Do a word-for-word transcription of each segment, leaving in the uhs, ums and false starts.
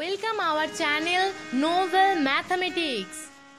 Welcome our channel Novel Mathematics.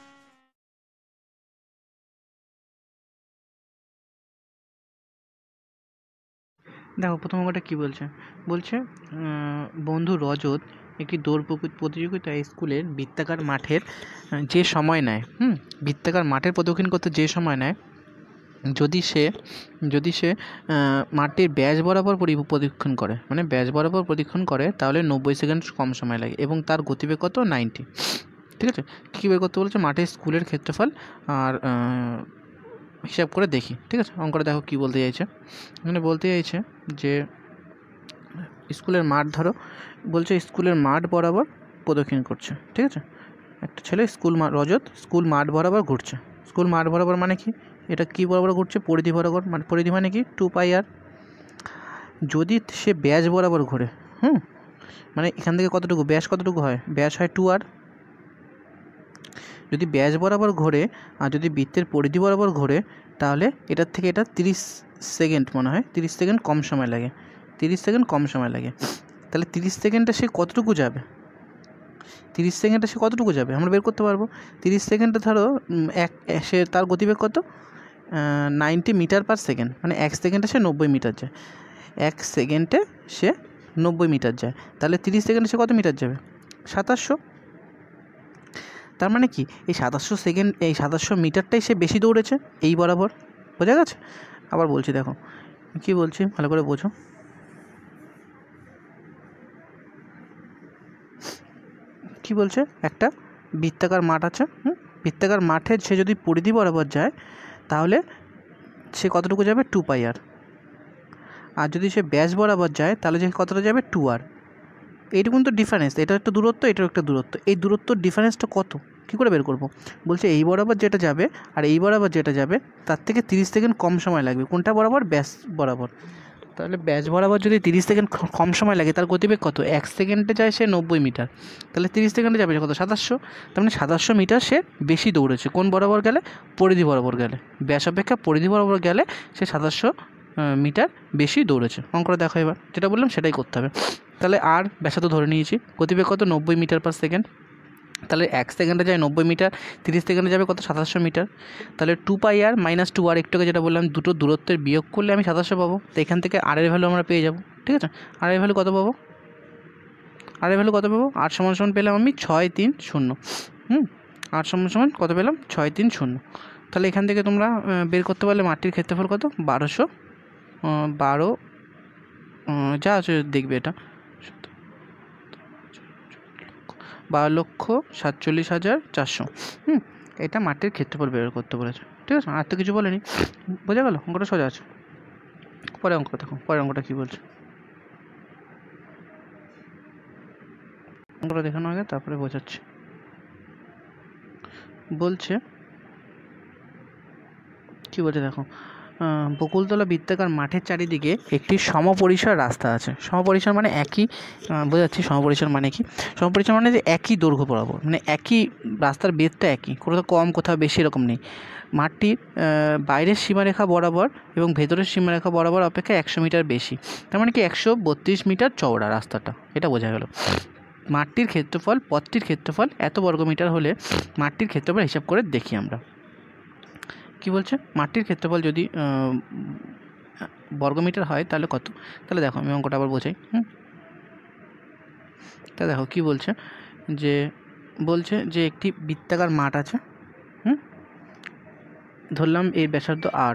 দেখো প্রথম অঙ্কটা কী বলছে বলছে বন্ধু রজত একটি দৌড় প্রতিযোগিতায় স্কুলের বৃত্তাকার মাঠের যে সময় নেয় হুম বৃত্তাকার মাঠের প্রদক্ষিণ করতে যে সময় নেয় যদি সে যদি সে মাঠটির ব্যাস বরাবর প্রদক্ষিণ করে মানে ব্যাস বরাবর প্রদক্ষিণ করে তাহলে নব্বই সেকেন্ড কম সময় লাগে এবং তার গতিবেগ কত নাইনটি। ঠিক আছে, কী বের করতে বলছে? মাঠের স্কুলের ক্ষেত্রফল আর হিসাব করে দেখি। ঠিক আছে, অঙ্কটা দেখো কী বলতে চাইছে। এখানে বলতে চাইছে যে স্কুলের মাঠ ধরো, বলছে স্কুলের মাঠ বরাবর প্রদক্ষিণ করছে। ঠিক আছে, একটা ছেলে স্কুল রজত স্কুল মাঠ বরাবর ঘুরছে। স্কুল মাঠ বরাবর মানে কি? এটা কি বরাবর ঘুরছে? পরিধি বরাবর। মানে পরিধি মানে কি? Two pi r. যদি সে ব্যাস বরাবর ঘোরে, হুম মানে এখান থেকে কতটুকু ব্যাস কতটুকু হয়? ব্যাস হয় টু আর। যদি ব্যাস বরাবর ঘোরে আর যদি বৃত্তের পরিধি বরাবর ঘোরে তাহলে এটার থেকে এটা তিরিশ সেকেন্ড মনে হয় তিরিশ সেকেন্ড কম সময় লাগে তিরিশ সেকেন্ড কম সময় লাগে তাহলে তিরিশ সেকেন্ডে সে কতটুকু যাবে? তিরিশ সেকেন্ডে সে কতটুকু যাবে আমরা বের করতে পারবো। তিরিশ সেকেন্ডে ধরো এক সে তার গতিবেগ কত? নাইনটি মিটার পার সেকেন্ড, মানে এক সেকেন্ডে সে নব্বই মিটার যায়। এক সেকেন্ডে সে নব্বই মিটার যায়, তাহলে তিরিশ সেকেন্ডে সে কত মিটার যাবে? সাতাশশো। তার মানে কি এই সাতাশশো সেকেন্ড এই সাতাশশো মিটারটাই সে বেশি দৌড়েছে এই বরাবর। বোঝা গেছে? আবার বলছি, দেখো কি বলছি ভালো করে বোঝো। কি বলছে? একটা বৃত্তাকার মাঠ আছে, হুম বৃত্তাকার মাঠে সে যদি পরিধি বরাবর যায় তাহলে সে কতটুকু যাবে? টু পাই আর। আর যদি সে ব্যাস বরাবর যায় তাহলে যে কতটা যাবে? টু আর। এইটুকুন তো ডিফারেন্স, এটা একটা দূরত্ব, এটাও একটা দূরত্ব। এই দূরত্বর ডিফারেন্সটা কত কী করে বের করবো? বলছে এই বরাবর যেটা যাবে আর এই বরাবর যেটা যাবে তার থেকে তিরিশ সেকেন্ড কম সময় লাগবে। কোনটা বরাবর? ব্যাস বরাবর। তাহলে ব্যাস বরাবর যদি তিরিশ সেকেন্ড কম সময় লাগে তার গতিবেগ কত? এক সেকেন্ডে যায় সে নব্বই মিটার, তাহলে তিরিশ সেকেন্ডে যাবে কত? সাতাশশো। তার মানে সাতাশশো মিটার সে বেশি দৌড়েছে। কোন বরাবর গেলে? পরিধি বরাবর গেলে। ব্যাস অপেক্ষা পরিধি বরাবর গেলে সে সাতাশশো মিটার বেশি দৌড়েছে। অঙ্কটা দেখো এবার, যেটা বললাম সেটাই করতে হবে। তাহলে আর ব্যাসার্ধ ধরে নিয়েছি, গতিবেগ কত? নব্বই মিটার পার সেকেন্ড। তাহলে এক সেকেন্ডে যায় নব্বই মিটার, তিরিশ সেকেন্ডে যাবে কত? সাতাশশো মিটার। তাহলে two pi r minus two r, একটু আগে যেটা বললাম দুটো দূরত্বের বিয়োগ করলে আমি সাতাশশো পাবো। তো এখান থেকে আর এর ভ্যালু আমরা পেয়ে যাবো। ঠিক আছে, আর এর ভ্যালু কত পাবো? আর এর ভ্যালু কত পাবো? আট সমান সমান পেলাম আমি ছয় তিন শূন্য। হুম আট সমান সমান কত পেলাম? ছয় তিন শূন্য। তাহলে এখান থেকে তোমরা বের করতে পারলে মাটির ক্ষেত্রফল কত? বারোশো বারো যা আছে দেখবে, এটা বারো লক্ষ সাতচল্লিশ হাজার চারশো। হুম এটা মাটির ক্ষেত্রফল বের করতে বলেছে। ঠিক আছে, আর তো কিছু বলেনি। বোঝা গেল? অঙ্কটা সোজা আছে। পরে অঙ্কটা দেখো, পরে অঙ্কটা কী বলছে অঙ্কটা দেখানো আগে তারপরে বোঝাচ্ছি। বলছে কী বলছে দেখো, বকুলতলা বৃত্তাকার মাঠের চারিদিকে একটি সমপরিসর রাস্তা আছে। সমপরিসর মানে একই, বোঝাচ্ছি সমপরিসর মানে কি? সমপরিসর মানে যে একই দৈর্ঘ্য বরাবর, মানে একই রাস্তার বেধটা একই, কোথাও কম কোথাও বেশি এরকম নেই। মাঠটির বাইরের সীমারেখা বরাবর এবং ভেতরের সীমারেখা বরাবর অপেক্ষা একশো মিটার বেশি। তার মানে কি একশো বত্রিশ মিটার চওড়া রাস্তাটা, এটা বোঝা গেল। মাঠটির ক্ষেত্রফল, পথটির ক্ষেত্রফল এত বর্গমিটার হলে মাঠটির ক্ষেত্রফল হিসাব করে দেখি আমরা। কি বলছে? মাটির ক্ষেত্রফল যদি বর্গমিটার হয় তাহলে কত? তাহলে দেখো আমি অঙ্কটা আবার বোঝাই। হুম তা দেখো কি বলছে, যে বলছে যে একটি বৃত্তাকার মাঠ আছে। হুম ধরলাম এর ব্যাসার্ধ আর,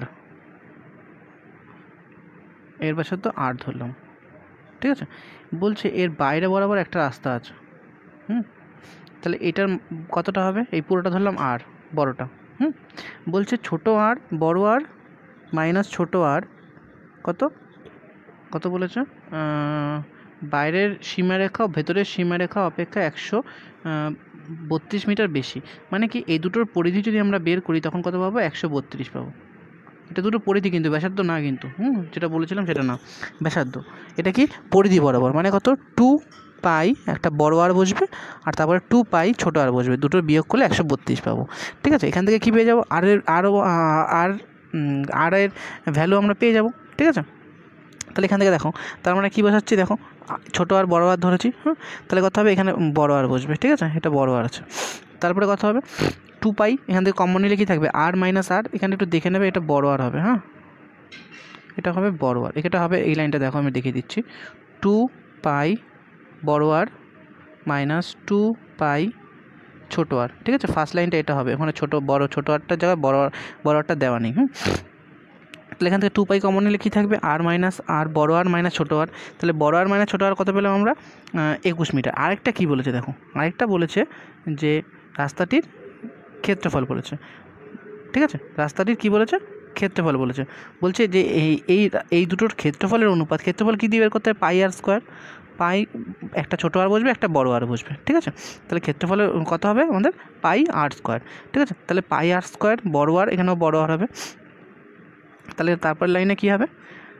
এর ব্যাসার্ধ আর ধরলাম। ঠিক আছে, বলছে এর বাইরে বরাবর একটা রাস্তা আছে। হুম তাহলে এটার কতটা হবে? এই পুরোটা ধরলাম আর, বড়টা। হুম বলছে ছোটো আর বড় আর মাইনাস ছোটো আর কত কত বলেছে? বাইরের সীমারেখা ভেতরের সীমারেখা অপেক্ষা একশো বত্রিশ মিটার বেশি। মানে কি এই দুটোর পরিধি যদি আমরা বের করি তখন কত পাবো? একশো বত্রিশ পাবো। এটা দুটো পরিধি কিন্তু ব্যাসার্ধ না, কিন্তু হুম যেটা বলেছিলাম সেটা না, ব্যাসার্ধ। এটা কি পরিধি বরাবর, মানে কত? টু পাই একটা বড় আর বসবে আর তারপরে টু পাই ছোটো আর বসবে, দুটোর বিয়োগ করলে একশো বত্রিশ পাবো। ঠিক আছে, এখান থেকে কী পেয়ে যাবো? আর এর আরও আর আর এর ভ্যালু আমরা পেয়ে যাবো। ঠিক আছে, তাহলে এখান থেকে দেখো, তার মানে কী বোঝাচ্ছি, দেখো ছোটো আর বড়ো আর ধরেছি, হ্যাঁ, তাহলে কথা হবে এখানে বড়ো আর বসবে, ঠিক আছে, এটা বড়ো আর আছে। তারপরে কথা হবে টু পাই, এখান থেকে কমন নিলে কী থাকবে, আর মাইনাস আর, এখানে একটু দেখে নেবে, এটা বড়ো আর হবে, হ্যাঁ, এটা হবে বড়ো আর, এটা হবে এই লাইনটা দেখো আমি দেখিয়ে দিচ্ছি, টু পাই বড়ো আর মাইনাস টু পাই ছোটো আর, ঠিক আছে, ফার্স্ট লাইনটা এটা হবে, ওখানে ছোটো বড়ো ছোটো আরটার জায়গায় বড়ো আর বড়ো আরটা দেওয়া নেই, হুম। তাহলে এখান থেকে টু পাই কমন নিলে কী থাকবে, আর মাইনাস আর বড়ো আর মাইনাস ছোটো আর, তাহলে বড়ো আর মাইনাস ছোটো আর কত পেলাম আমরা, একুশ মিটার। আরেকটা কী বলেছে দেখো, আরেকটা বলেছে যে রাস্তাটির ক্ষেত্রফল বলেছে, ঠিক আছে, রাস্তাটির কী বলেছে, ক্ষেত্রফল বলেছে, বলছে যে এই এই এই দুটোর ক্ষেত্রফলের অনুপাত, ক্ষেত্রফল কী দিয়ে বের করতে হবে, পাই আর স্কোয়ার, পাই একটা ছোটো আর বসবে, একটা বড়ো আর বসবে, ঠিক আছে, তাহলে ক্ষেত্রফলের কত হবে আমাদের, পাই আর স্কোয়ার, ঠিক আছে, তাহলে পাই আর স্কোয়ার বড়ো আর, এখানেও বড়ো আর হবে, তাহলে তারপর লাইনে কী হবে,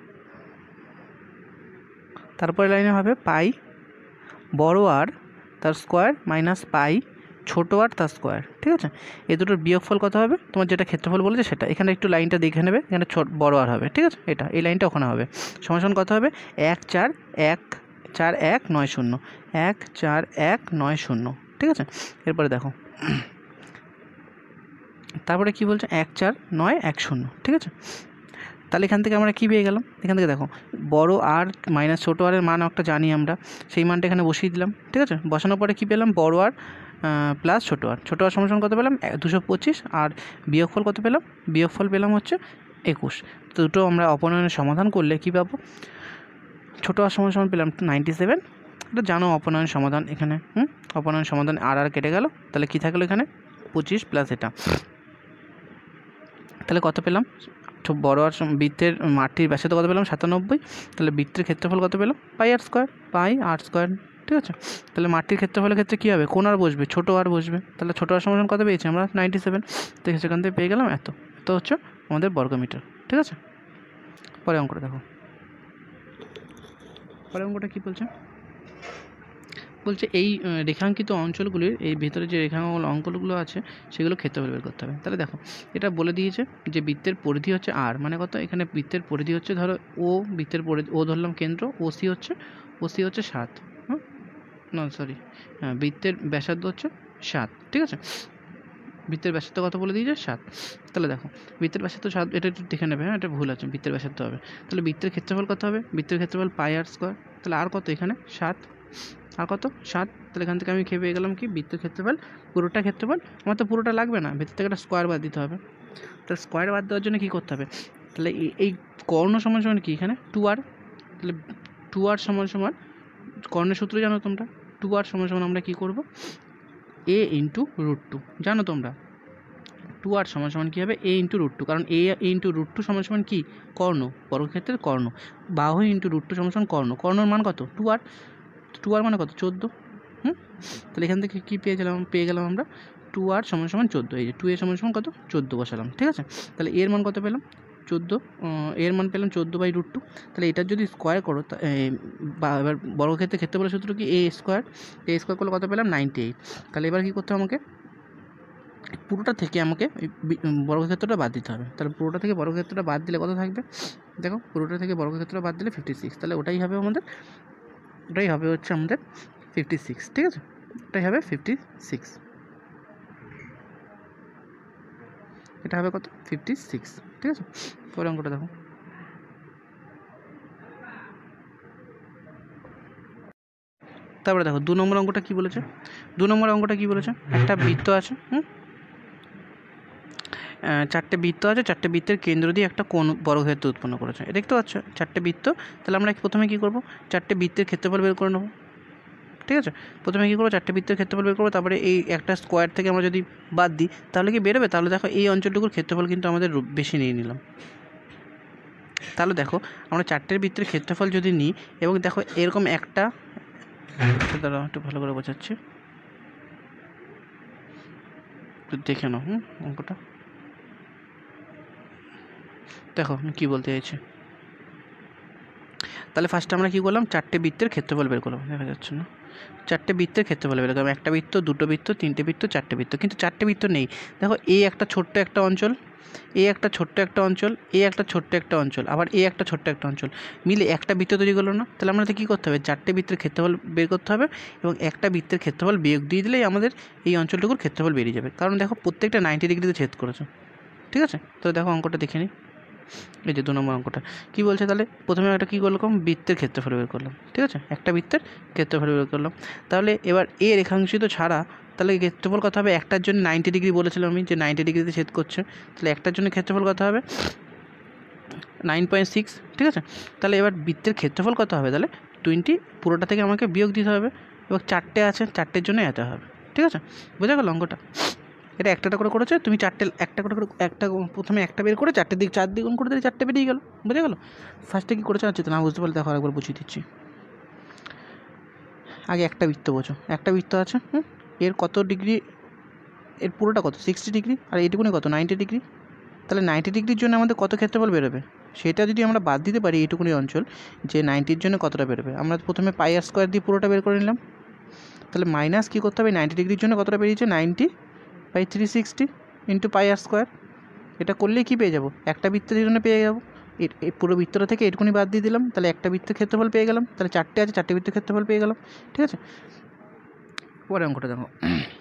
তারপরে লাইনে হবে পাই বড়ো আর তার স্কোয়ার মাইনাস পাই ছোটো আর তার স্কোয়ার, ঠিক আছে, এই দুটোর বিয়োগফল কত হবে, তোমার যেটা ক্ষেত্রফল বলেছে সেটা, এখানে একটু লাইনটা দেখে নেবে, এখানে ছোট বড়ো আর হবে, ঠিক আছে, এটা এই লাইনটা ওখানে হবে, সমান কত হবে, এক চার এক চার এক নয় শূন্য, এক চার এক নয় শূন্য, ঠিক আছে। এরপরে দেখো তারপরে কি বলছে, এক চার নয় এক শূন্য, ঠিক আছে, তাহলে এখান থেকে আমরা কী পেয়ে গেলাম, এখান থেকে দেখো বড়ো আর মাইনাস ছোটো আরের মান একটা জানি আমরা, সেই মানটা এখানে বসিয়ে দিলাম, ঠিক আছে, বসানোর পরে কী পেলাম, বড়ো আর প্লাস ছোটো আর, ছোটো আর সমান কত পেলাম, দুশো পঁচিশ, আর বিয়োগফল কত পেলাম, বিয়োগফল পেলাম হচ্ছে একুশ। তো দুটো আমরা অপনয়নের সমাধান করলে কী পাবো, ছোটো আর সমান সমান পেলাম নাইনটি সেভেন, এটা জানো অপনয়ন সমাধান, এখানে হুম অপনয়ন সমাধান আর আর কেটে গেল, তাহলে কী থাকলো এখানে পঁচিশ প্লাস এটা, তাহলে কত পেলাম, বড়ো আর বৃত্তের মাটির ব্যাসার্ধ কত পেলাম, সাতানব্বই, তাহলে বৃত্তের ক্ষেত্রফল কত পেলাম, পাই আর স্কোয়ার, পাই আর স্কোয়ার, ঠিক আছে, তাহলে মাটির ক্ষেত্রফলের ক্ষেত্রে কী হবে, কোন আর বসবে, ছোটো আর বসবে, তাহলে ছোটো আর সমান কত পেয়েছি আমরা, নাইনটি সেভেন, তো সেখান থেকে পেয়ে গেলাম এত, এত হচ্ছে আমাদের বর্গমিটার, ঠিক আছে। পরে অঙ্কটা দেখো, পরে অঙ্কটা কী বলছে, বলছে এই রেখাঙ্কিত অঞ্চলগুলির এই ভেতরে যে রেখাঙ্কন অঙ্কনগুলো আছে সেগুলো ক্ষেত্রফল বের করতে হবে। তাহলে দেখো এটা বলে দিয়েছে যে বৃত্তের পরিধি হচ্ছে আর, মানে কত, এখানে বৃত্তের পরিধি হচ্ছে ধরো ও, বৃত্তের পরিধি ও ধরলাম কেন্দ্র, ও সি হচ্ছে ও সি হচ্ছে সাত, হ্যাঁ না সরি হ্যাঁ বৃত্তের ব্যাসার্ধ হচ্ছে সাত, ঠিক আছে, বৃত্তের ব্যাসার্ধ কত বলে দিয়েছে, সাত। তাহলে দেখো বৃত্তের ব্যাসার্ধ সাত, এটা একটু দেখে নেবে, হ্যাঁ এটা ভুল আছে, বৃত্তের ব্যাসার্ধ হবে, তাহলে বৃত্তের ক্ষেত্রফল কত হবে, বৃত্তের ক্ষেত্রফল পাই আর স্কোয়ার, তাহলে আর কত এখানে সাত, আর কত সাত, তাহলে এখান থেকে আমি খেয়ে পেয়ে গেলাম কি বৃত্তের ক্ষেত্রফল, পুরোটা ক্ষেত্রফল, আমার তো পুরোটা লাগবে না, ভিতর থেকে একটা স্কোয়ার বাদ দিতে হবে, তাহলে স্কোয়ার বাদ দেওয়ার জন্য কী করতে হবে, তাহলে এই কর্ণ সমান সমান কি এখানে টু আর, তাহলে টু আর সমান সমান কর্ণের সূত্র জানো তোমরা, টু আর সমান সমান আমরা কী করবো, এ ইন্টু রুট টু, জানো তোমরা টু আর সমান সমান কী হবে, এ ইন্টু রুট টু, কারণ এ ইন্টু রুট টু সমান সমান কী, কর্ণ, বর্গক্ষেত্রের কর্ণ, বাহু ইন্টু রুট টু সমান সমান কর্ণ, কর্ণর মান কত, টু আর, টু আর মানে কত চোদ্দো, হুম তাহলে এখান থেকে কী পেয়ে গেলাম, পেয়ে গেলাম আমরা টু আর সমান সমান চোদ্দো, এই যে টু এর সমান সমান কত চোদ্দো বসালাম, ঠিক আছে, তাহলে এর মান কত পেলাম চোদ্দো, এর মান পেলাম চোদ্দো বাই রুট টু, তাহলে এটার যদি স্কোয়ার করো বা এবার বর্গক্ষেত্রের ক্ষেত্রফলের সূত্র কি এ স্কোয়ার, এ স্কোয়ার করলে কত পেলাম নাইনটি এইট, তাহলে এবার কী করতে হবে আমাকে, পুরোটা থেকে আমাকে বর্গক্ষেত্রটা বাদ দিতে হবে, তাহলে পুরোটা থেকে বর্গক্ষেত্রটা বাদ দিলে কত থাকবে, দেখো পুরোটা থেকে বর্গক্ষেত্রটা বাদ দিলে ফিফটি সিক্স, তাহলে ওটাই হবে আমাদের, ওটাই হবে হচ্ছে আমাদের ফিফটি সিক্স, ঠিক আছে, এটাই হবে ফিফটি সিক্স, এটা হবে কত ফিফটি সিক্স, ঠিক আছে। পরে অঙ্কটা দেখো, তারপরে দেখো দু নম্বর অঙ্কটা কী বলেছে, দু নম্বর অঙ্কটা কী বলেছে, একটা বৃত্ত আছে, হুম চারটে বৃত্ত আছে, চারটে বৃত্তের কেন্দ্র দিয়ে একটা কোণ বর্গক্ষেত্র উৎপন্ন করেছে, দেখতে পাচ্ছ চারটে বৃত্ত, তাহলে আমরা প্রথমে কী করবো, চারটে বৃত্তের ক্ষেত্রফল বের করে নেবো, ঠিক আছে, প্রথমে কী করবো, চারটে বৃত্তের ক্ষেত্রফল বের করবো, তারপরে এই একটা স্কোয়ার থেকে আমরা যদি বাদ দিই তাহলে কি বেরোবে, তাহলে দেখো এই অঞ্চলটুকুর ক্ষেত্রফল কিন্তু আমাদের বেশি নিয়ে নিলাম, তাহলে দেখো আমরা চারটের বৃত্তের ক্ষেত্রফল যদি নিই এবং দেখো এরকম একটা, দাঁড়াও একটু ভালো করে বোঝাচ্ছি, একটু দেখে নাও হুম অঙ্কটা, দেখো আমি কী বলতে চাইছি, তাহলে ফার্স্টে আমরা কী করলাম, চারটে বৃত্তের ক্ষেত্রফল বের করলাম, দেখা যাচ্ছে না, চারটে বৃত্তের ক্ষেত্রফল বের করলাম, একটা বৃত্ত, দুটো বৃত্ত, তিনটে বৃত্ত, চারটে বৃত্ত, কিন্তু চারটে বৃত্ত নেই। দেখো এই একটা ছোট্ট একটা অঞ্চল, এই একটা ছোট্ট একটা অঞ্চল, এই একটা ছোট্ট একটা অঞ্চল, আবার এই একটা ছোট্ট একটা অঞ্চল, মিলে একটা বৃত্ত তৈরি করলো না? তাহলে আমাদের কী করতে হবে, চারটে বৃত্তের ক্ষেত্রফল বের করতে হবে এবং একটা বৃত্তের ক্ষেত্রফল বিয়োগ দিয়ে দিলেই আমাদের এই অঞ্চলটুকুর ক্ষেত্রফল বেরিয়ে যাবে। কারণ দেখো প্রত্যেকটা নাইনটি ডিগ্রিতে ছেদ করেছে, ঠিক আছে? তো দেখো অঙ্কটা দেখে নিই, এই যে দু নম্বর অঙ্কটা কী বলছে, তাহলে প্রথমে একটা কী করলাম, বৃত্তের ক্ষেত্রফল বের করলাম, ঠিক আছে? একটা বৃত্তের ক্ষেত্রফল বের করলাম। তাহলে এবার এ রেখাংশিত ছাড়া তাহলে ক্ষেত্রফল কত হবে, একটার জন্য নাইনটি ডিগ্রি বলেছিলাম আমি যে নাইনটি ডিগ্রিতে ছেদ করছে, তাহলে একটার জন্য ক্ষেত্রফল কত হবে, নাইন পয়েন্ট সিক্স, ঠিক আছে? তাহলে এবার বৃত্তের ক্ষেত্রফল কত হবে, তাহলে টোয়েন্টি, পুরোটা থেকে আমাকে বিয়োগ দিতে হবে এবং চারটে আছে, চারটের জন্য এত হবে, ঠিক আছে? বোঝা গেল অঙ্কটা? এটা একটা করে করেছে, তুমি চারটে একটা করে একটা প্রথমে একটা বের করে চারটে দিক চার দ্বিগুণ করে দিলে চারটে বেরিয়ে গেল, বোঝা গেল? ফার্স্টে কী করেছে আচ্ছা না বুঝতে পারলে দেখো আরেকবার বুঝিয়ে দিচ্ছি। আগে একটা বৃত্ত বোঝো, একটা বৃত্ত আছে, হুম, এর কত ডিগ্রি, এর পুরোটা কত, সিক্সটি ডিগ্রি, আর এইটুকুনি কত, নাইনটি ডিগ্রি। তাহলে নাইনটি ডিগ্রির জন্য আমাদের কত ক্ষেত্রফল বেরোবে, সেটা যদি আমরা বাদ দিতে পারি এইটুকুনি অঞ্চল, যে নাইনটির জন্য কতটা বেরোবে, আমরা প্রথমে পাই আর স্কোয়ার দিয়ে পুরোটা বের করে নিলাম। তাহলে মাইনাস কী করতে হবে, নাইনটি ডিগ্রির জন্য কতটা বেরিয়েছে, ninety by three sixty into pi r square. এটা করলেই কী পেয়ে যাবো, একটা বৃত্তের জন্য পেয়ে যাবো। এই পুরো বৃত্তটা থেকে এটুকুনি বাদ দিয়ে দিলাম, তাহলে একটা বৃত্তের ক্ষেত্রফল পেয়ে গেলাম। তাহলে চারটে আছে, চারটে বৃত্তের ক্ষেত্রফল পেয়ে গেলাম, ঠিক আছে? পরে অঙ্কটা দেখো,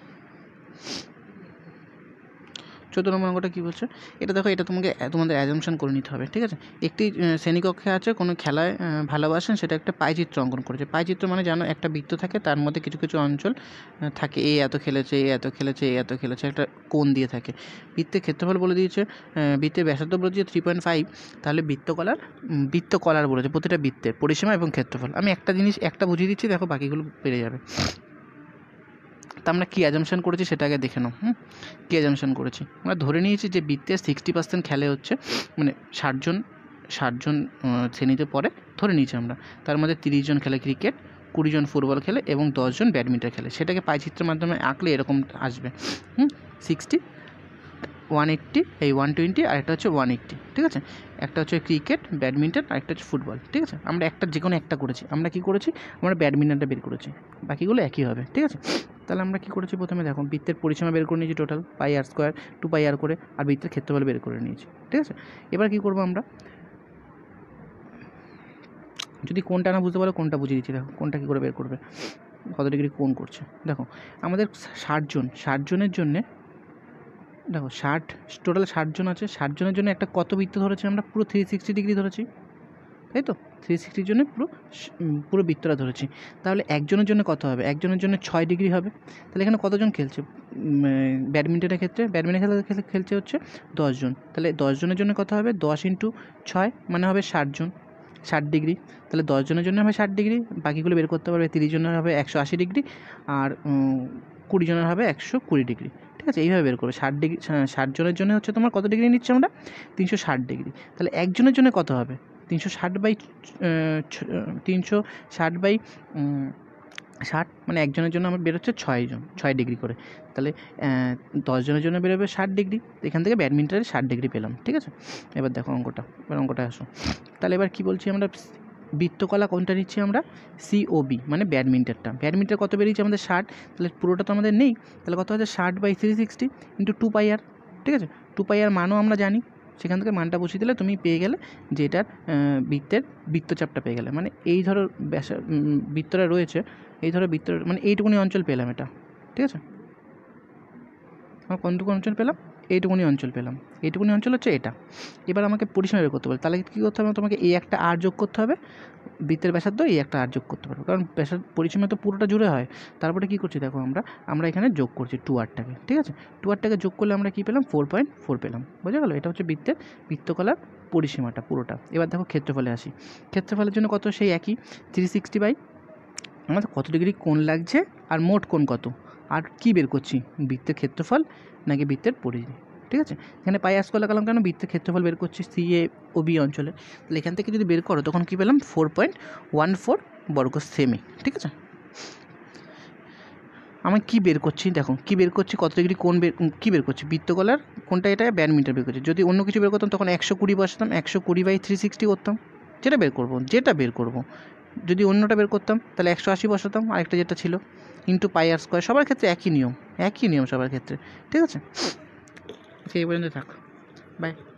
চোদ্দো নম্বর অঙ্কটা কী বলছে, এটা দেখো, এটা তোমাকে তোমাদের অ্যাজাম্পশন করে নিতে হবে, ঠিক আছে? একটি শ্রেণীকক্ষে আছে, কোনো খেলায় ভালোবাসেন, সেটা একটা পাইচিত্র অঙ্কন করেছে। পাইচিত্র মানে জানো, একটা বৃত্ত থাকে, তার মধ্যে কিছু কিছু অঞ্চল থাকে, এ এত খেলেছে, এ এত খেলেছে, এ এত খেলেছে, একটা কোণ দিয়ে থাকে। বৃত্তের ক্ষেত্রফল বলে দিয়েছে, বৃত্তের ব্যাসার্ধ বলে দিয়েছে থ্রি পয়েন্ট ফাইভ। তাহলে বৃত্তকলার বৃত্তকলার বলেছে প্রতিটা বৃত্তের পরিসীমা এবং ক্ষেত্রফল। আমি একটা জিনিস একটা বুঝিয়ে দিচ্ছি, দেখো বাকিগুলো পেরে যাবে। তা আমরা কী অ্যাজাম্পশন করেছি সেটা আগে দেখে নাও। হুম, কী অ্যাজাম্পশন করেছি, আমরা ধরে নিয়েছি যে বৃত্তের সিক্সটি পার্সেন্ট খেলে হচ্ছে, মানে ষাটজন ষাটজন শ্রেণীতে পড়ে ধরে নিয়েছি আমরা, তার মধ্যে তিরিশ জন খেলে ক্রিকেট, কুড়ি জন ফুটবল খেলে এবং দশজন ব্যাডমিন্টন খেলে। সেটাকে পাইচিত্রের মাধ্যমে আঁকলে এরকম আসবে, হুম, সিক্সটি, ওয়ান এইট্টি, এই ওয়ান টোয়েন্টি, আর একটা হচ্ছে ওয়ান এইট্টি, ঠিক আছে? একটা হচ্ছে ক্রিকেট, ব্যাডমিন্টন, আর একটা হচ্ছে ফুটবল, ঠিক আছে? আমরা একটা যে কোনো একটা করেছি, আমরা কী করেছি, আমরা ব্যাডমিন্টনটা বের করেছি, বাকিগুলো একই হবে, ঠিক আছে? তাহলে আমরা কী করেছি, প্রথমে দেখো বৃত্তের পরিসীমা বের করে নিয়েছি total pi r square, two pi r করে, আর বৃত্তের ক্ষেত্রফল বের করে নিয়েছি, ঠিক আছে? এবার কী করবো আমরা, যদি কোনটা না বুঝতে পারো কোনটা বুঝিয়ে দিচ্ছি, দেখো কোনটা কী করে বের করবে, কত ডিগ্রি কোণ করছে। দেখো আমাদের ষাটজন ষাটজনের জন্যে, দেখো ষাট টোটাল ষাটজন আছে, ষাটজনের জন্য একটা কত বৃত্ত ধরেছি আমরা, পুরো থ্রি সিক্সটি ডিগ্রি ধরেছি, তাই তো? থ্রি সিক্সটির জন্য পুরো পুরো বৃত্তটা ধরেছি। তাহলে একজনের জন্য কত হবে, একজনের জন্য ছয় ডিগ্রি হবে। তাহলে এখানে কতজন খেলছে, ব্যাডমিন্টনের ক্ষেত্রে ব্যাডমিন্টন খেলা খেলছে হচ্ছে দশজন। তাহলে দশজনের জন্য কত হবে, দশ ইন্টু ছয় মানে হবে ষাটজন, ষাট ডিগ্রি। তাহলে দশজনের জন্য হবে ষাট ডিগ্রি, বাকিগুলো বের করতে পারবে, তিরিশ জনের হবে একশো আশি ডিগ্রি, আর কুড়ি জনের হবে একশো কুড়ি ডিগ্রি, ঠিক আছে? এইভাবে বের করবে। ষাট ডিগ্রি ষাট জনের জন্য হচ্ছে তোমার কত ডিগ্রি নিচ্ছি আমরা, তিনশো ষাট ডিগ্রি। তাহলে একজনের জন্য কত হবে, তিনশো ষাট বাই তিনশো ষাট বাই ষাট মানে একজনের জন্য আমার বেরোচ্ছে ছয়জন, ছয় ডিগ্রি করে। তাহলে দশজনের জন্য বেরোবে ষাট ডিগ্রি, এখান থেকে ব্যাডমিন্টনের ষাট ডিগ্রি পেলাম, ঠিক আছে? এবার দেখো অঙ্কটা, এবার অঙ্কটা আসো। তাহলে এবার কী বলছি আমরা, বৃত্তকলা কোনটা নিচ্ছি আমরা, সিওবি মানে ব্যাডমিন্টনটা। ব্যাডমিন্টন কত বেরিয়েছে আমাদের ষাট, তাহলে পুরোটা তো আমাদের নেই, তাহলে কত হচ্ছে ষাট by three sixty into two pi r, ঠিক আছে? টু পাই আর মানও আমরা জানি, সেখান থেকে মানটা বসিয়ে দিলে তুমি পেয়ে গেলে যে এটার বৃত্তের বৃত্তচাপটা পেয়ে গেলে, মানে এই ধরো ব্যাসা বৃত্তটা রয়েছে, এই ধরো বৃত্ত মানে এইটুকুনি অঞ্চল পেলাম এটা, ঠিক আছে? আমরা কোনটুকু অঞ্চল পেলাম, এইটুকুনি অঞ্চল পেলাম, এইটুকুনি অঞ্চল হচ্ছে এটা। এবার আমাকে পরিসীমা বের করতে হবে, তাহলে কী করতে হবে, তোমাকে এই একটা আর যোগ করতে হবে, বৃত্তের ব্যাসার্ধ এই একটা আর যোগ করতে পারবো, কারণ ব্যাসার্ধ পরিসীমা তো পুরোটা জুড়ে হয়। তারপরে কী করছি দেখো, আমরা আমরা এখানে যোগ করছি টু আরটাকে, ঠিক আছে? টু আরটাকে যোগ করলে আমরা কী পেলাম, ফোর পয়েন্ট ফোর পেলাম, বোঝা গেলো? এটা হচ্ছে বৃত্তের বৃত্তকলার পরিসীমাটা পুরোটা। এবার দেখো ক্ষেত্রফলে আসি, ক্ষেত্রফলের জন্য কত, সেই একই থ্রি সিক্সটি বাই আমাদের কত ডিগ্রি কোণ লাগছে আর মোট কোণ কত, আর কী বের করছি, বৃত্তের ক্ষেত্রফল নাকি বৃত্তের পরিধি, ঠিক আছে? এখানে পাই আর স্কোয়ার লাগালাম কেন, বৃত্তের ক্ষেত্রফল বের করছি সি এ ও বি অঞ্চলে। তাহলে এখান থেকে যদি বের করো তখন কী পেলাম, ফোর পয়েন্ট ওয়ান ফোর বর্গ সেমি, ঠিক আছে? আমি কী বের করছি, দেখো কী বের করছি, কত ডিগ্রি কোণ বের কী বের করছি, বৃত্তকলার কোনটা, এটা ব্যাডমিন্টন বের করছি। যদি অন্য কিছু বের করতাম তখন একশো কুড়ি বসাতাম, একশো কুড়ি বাই থ্রি সিক্সটি করতাম, যেটা বের করবো যেটা বের করবো যদি অন্যটা বের করতাম তাহলে একশো আশি বসাতাম, আরেকটা যেটা ছিল ইন্টু পাই আর স্কোয়ার। সবার ক্ষেত্রে একই নিয়ম, একই নিয়ম সবার ক্ষেত্রে, ঠিক আছে? সেই পর্যন্ত থাক, বাই।